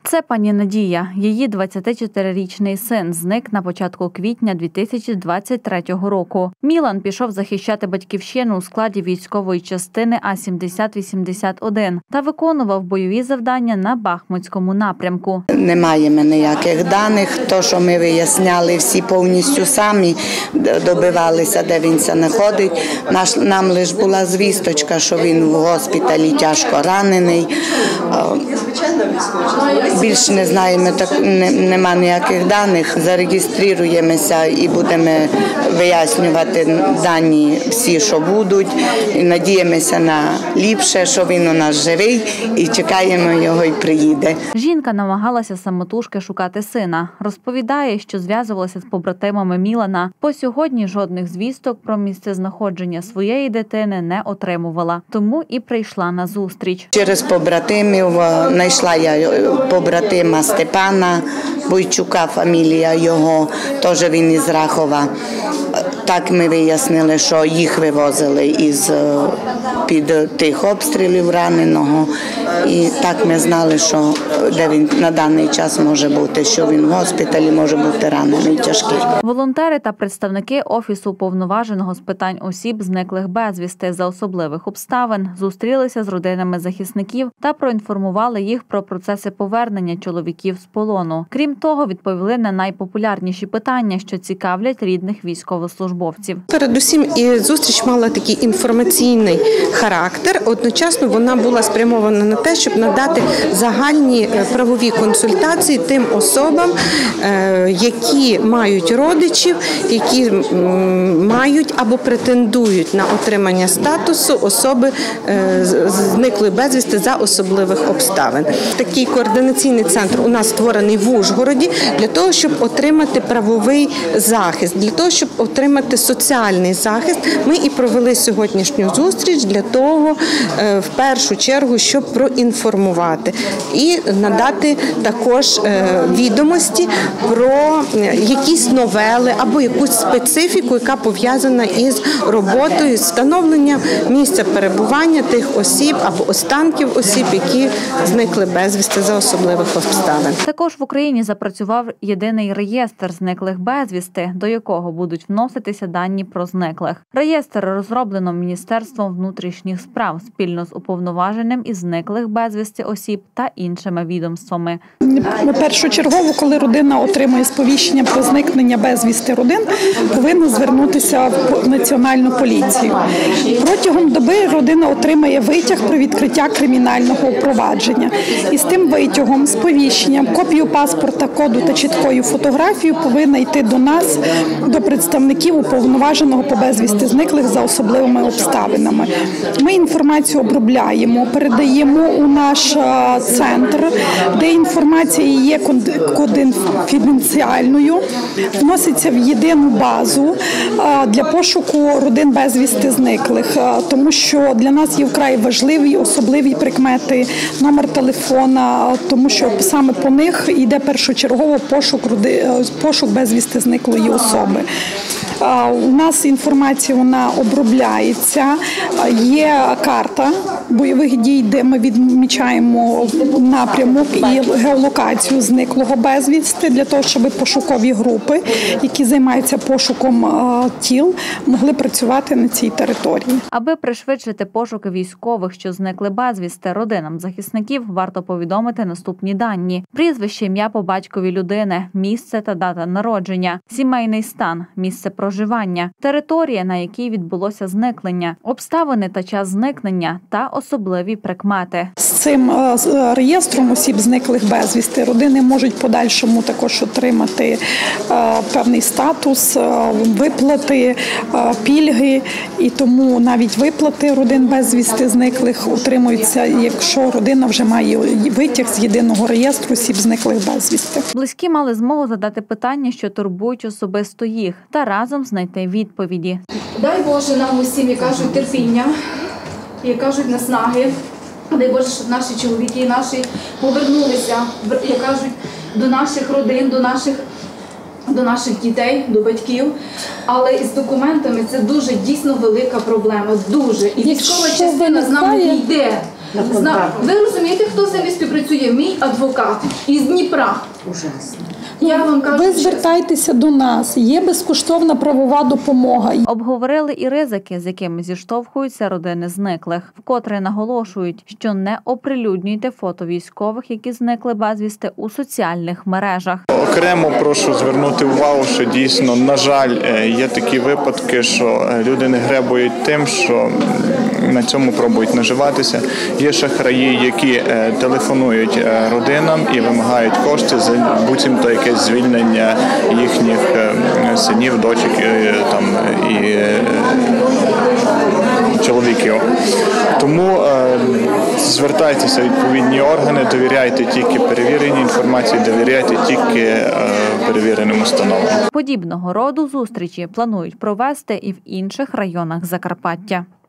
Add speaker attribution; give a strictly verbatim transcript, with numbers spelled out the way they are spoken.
Speaker 1: Це пані Надія. Її двадцятичотирирічний син зник на початку квітня дві тисячі двадцять третього року. Мілан пішов захищати батьківщину у складі військової частини А сімдесят вісімдесят один та виконував бойові завдання на Бахмутському напрямку.
Speaker 2: Не маємо ніяких даних, то, що ми виясняли всі повністю самі, добивалися, де він знаходить. Нам лише була звісточка, що він в госпіталі тяжко ранений. Більше не знаємо, так нема ніяких даних. Зареєструємося і будемо вияснювати дані всі, що будуть. І надіємося на ліпше, що він у нас живий, і чекаємо його і приїде.
Speaker 1: Жінка намагалася самотужки шукати сина. Розповідає, що зв'язувалася з побратимами Мілана. По сьогодні жодних звісток про місцезнаходження своєї дитини не отримувала. Тому і прийшла на зустріч.
Speaker 2: Через побратимів знайшла я побратима Степана Бойчука, фамілія його, теж він із Рахова. Так ми вияснили, що їх вивозили із під тих обстрілів раненого. І так ми знали, що де він на даний час може бути, що він в госпіталі може бути ранений тяжкий.
Speaker 1: Волонтери та представники Офісу уповноваженого з питань осіб, зниклих безвісти за особливих обставин, зустрілися з родинами захисників та проінформували їх про процеси повернення чоловіків з полону. Крім того, відповіли на найпопулярніші питання, що цікавлять рідних військовослужбовців.
Speaker 3: Передусім, і зустріч мала такий інформаційний характер. Одночасно вона була спрямована на те, щоб надати загальні правові консультації тим особам, які мають родичів, які мають або претендують на отримання статусу особи зниклої безвісти за особливих обставин. Такий координаційний центр у нас створений в Ужгороді для того, щоб отримати правовий захист, для того, щоб отримати соціальний захист. Ми і провели сьогоднішню зустріч для того, в першу чергу, щоб проінформувати і надати також відомості про якісь новели або якусь специфіку, яка пов'язана із роботою, з встановленням місця перебування тих осіб або останків осіб, які зникли безвісти за особливих обставин.
Speaker 1: Також в Україні запрацював єдиний реєстр зниклих безвісти, до якого будуть вноситися дані про зниклих. Реєстр розроблено Міністерством внутрішніх справ спільно з уповноваженим із зниклих безвісти осіб та іншими відомствами.
Speaker 4: Першочергово, коли родина отримує сповіщення про зникнення безвісти родин, повинна звернутися в Національну поліцію. Протягом доби родина отримає витяг про відкриття кримінального провадження. І з тим витягом, сповіщенням, копію паспорта, коду та чіткою фотографією повинна йти до нас, до представників уповноваженого по безвісти зниклих за особливими обставинами. Ми інформацію обробляємо, передаємо у наш центр, де інформація є конфіденціальною, вноситься в єдину базу для пошуку родин безвісти зниклих, тому що для нас є вкрай важливі особливі прикмети, номер телефона, тому що саме по них йде першочергово пошук, пошук безвісти зниклої особи. У нас інформація вона обробляється, є карта бойових дій, де ми відмічаємо напрямок і геолокацію зниклого безвісти, для того, щоб пошукові групи, які займаються пошуком тіл, могли працювати на цій території.
Speaker 1: Аби пришвидшити пошуки військових, що зникли безвісти, родинам захисників варто повідомити наступні дані: прізвище, ім'я по батькові людини, місце та дата народження, сімейний стан, місце проживання, територія, на якій відбулося зникнення, обставини та час зникнення та особливі прикмети.
Speaker 4: З цим реєстром осіб зниклих безвісти родини можуть в подальшому також отримати певний статус, виплати, пільги, і тому навіть виплати родин безвісти зниклих отримуються, якщо родина вже має витяг з єдиного реєстру осіб зниклих безвісти.
Speaker 1: Близькі мали змогу задати питання, що турбують особисто їх, та разом знайти відповіді.
Speaker 5: Дай Боже нам усім, як кажуть, терпіння, як кажуть, наснаги. Дай Боже, щоб наші чоловіки наші повернулися, як кажуть, до наших родин, до наших, до наших дітей, до батьків. Але із документами це дуже дійсно велика проблема, дуже. І військова частина з нами не йде. Зна... Ви розумієте, хто з ними співпрацює? Мій адвокат із Дніпра.
Speaker 2: Ужасно.
Speaker 5: Я вам кажу,
Speaker 4: Ви
Speaker 5: чесно.
Speaker 4: звертайтеся до нас, є безкоштовна правова допомога.
Speaker 1: Обговорили і ризики, з якими зіштовхуються родини зниклих. Вкотре наголошують, що не оприлюднюйте фото військових, які зникли безвісти, у соціальних мережах.
Speaker 6: Окремо прошу звернути увагу, що дійсно, на жаль, є такі випадки, що люди не гребують тим, що на цьому пробують наживатися. Є шахраї, які телефонують родинам і вимагають кошти за буцімто якесь звільнення їхніх синів, дочок там, і чоловіків. Тому е, звертайтеся в відповідні органи, довіряйте тільки перевіреній інформації, довіряйте тільки е, перевіреним установам.
Speaker 1: Подібного роду зустрічі планують провести і в інших районах Закарпаття.